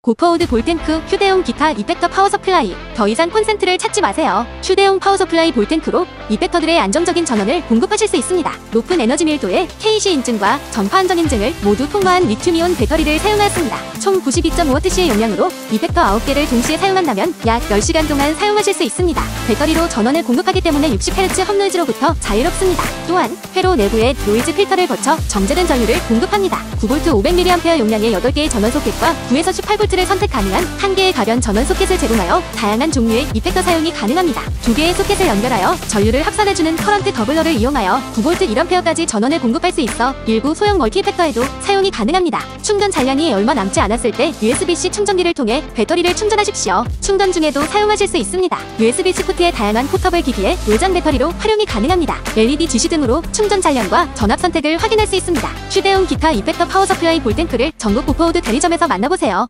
고퍼우드 볼탱크 휴대용 기타 이펙터 파워 서플라이. 더 이상 콘센트를 찾지 마세요. 휴대용 파워 서플라이 볼탱크로 이펙터들의 안정적인 전원을 공급하실 수 있습니다. 높은 에너지 밀도의 KC 인증과 전파 안전 인증을 모두 통과한 리튬이온 배터리를 사용하였습니다. 총 92.5W의 용량으로 이펙터 9개를 동시에 사용한다면 약 10시간 동안 사용하실 수 있습니다. 배터리로 전원을 공급하기 때문에 60Hz 험노이즈로부터 자유롭습니다. 또한 회로 내부에 노이즈 필터를 거쳐 정제된 전류를 공급합니다. 9V 500mAh 용량의 8개의 전원 소켓과 9에서 18V를 선택 가능한 1개의 가변 전원 소켓을 제공하여 다양한 종류의 이펙터 사용이 가능합니다. 2개의 소켓을 연결하여 전류를 합산해주는 커런트 더블러를 이용하여 9V 1A까지 전원을 공급할 수 있어 일부 소형 멀티 이펙터에도 사용이 가능합니다. 충전 잔량이 얼마 남지 않았을 때 USB-C 충전기를 통해 배터리를 충전하십시오. 충전 중에도 사용하실 수 있습니다. USB-C 포트의 다양한 포터블 기기에 외장 배터리로 활용이 가능합니다. LED 지시 등으로 충전 잔량과 전압 선택을 확인할 수 있습니다. 휴대용 기타 이펙터 파워 서플라이 볼탱크를 전국 고퍼우드 대리점에서 만나보세요.